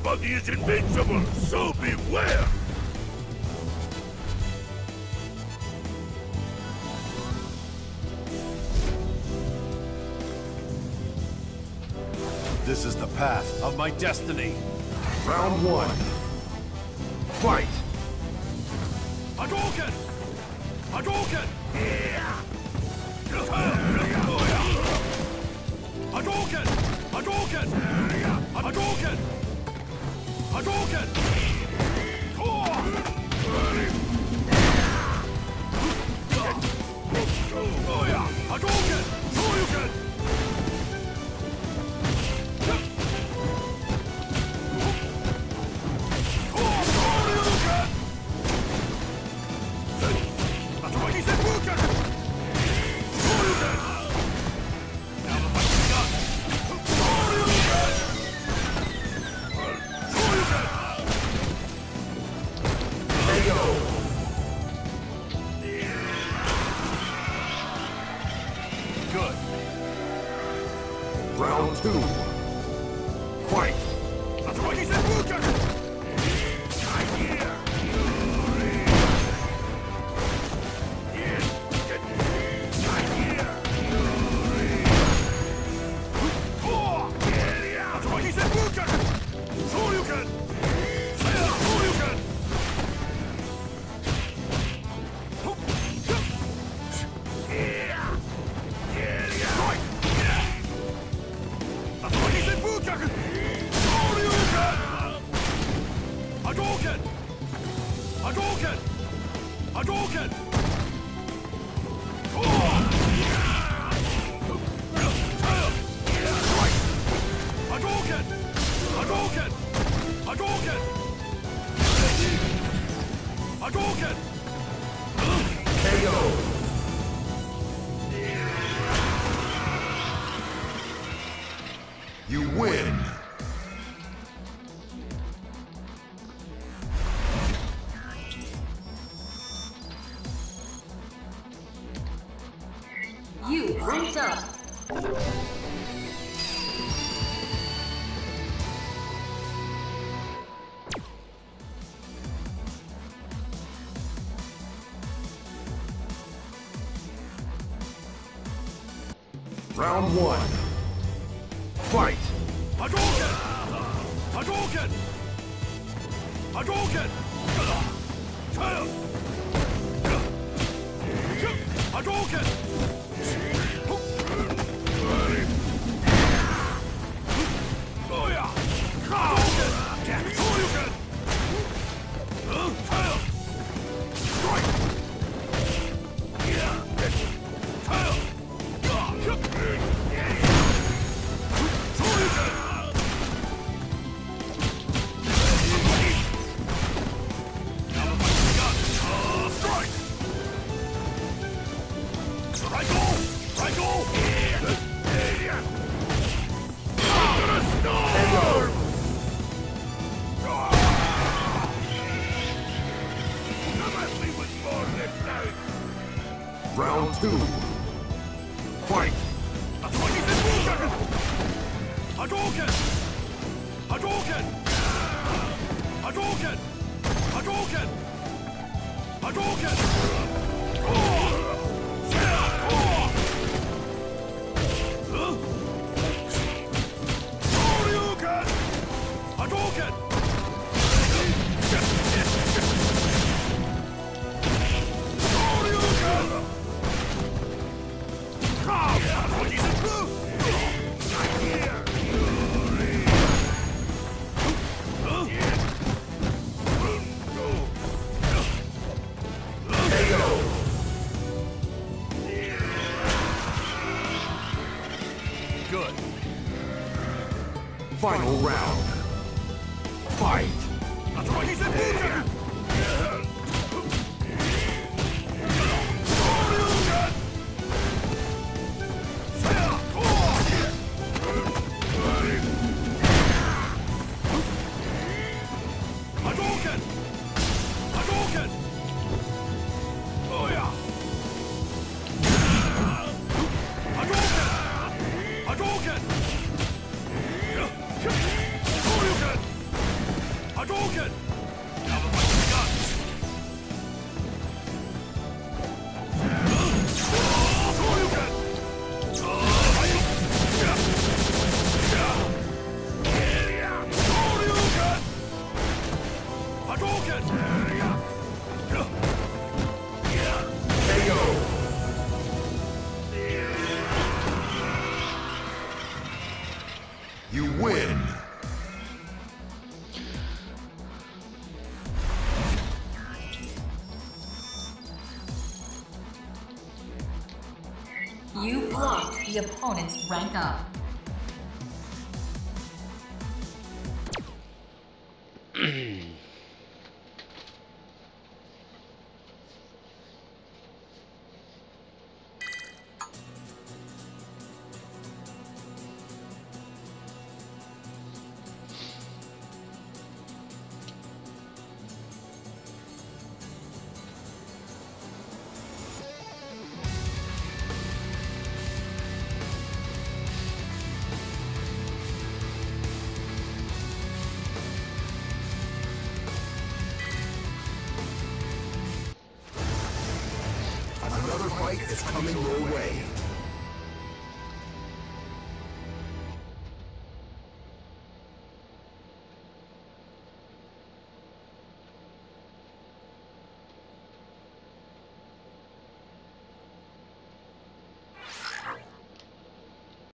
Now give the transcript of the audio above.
buggy is invincible, so beware! This is the path of my destiny. Round one. Fight! Hadouken! Hadouken! Hadouken! Hadouken! Hadouken! Hadouken! Hadouken! Shoryuken! Good. Round two. Fight! Hadouken! Hadouken! Hadouken! Hadouken! Hadouken! Hadouken! Hadouken! KO! You win! You ranked up. Round one. Fight! Hadouken! Hadouken! Hadouken! Hadouken! Round two. Fight! Hadouken! Hadouken! Hadouken! Hadouken! Hadouken! Shoryuken! Hadouken! Good. Final round. Fight! Hadouken! Hadouken! Oh yeah! Hadouken! Hadouken! Shoryuken! Hadouken! Now the fight guns! Shoryuken! Hadouken! KO. You win. You blocked the opponent's rank up. Another fight is coming your way.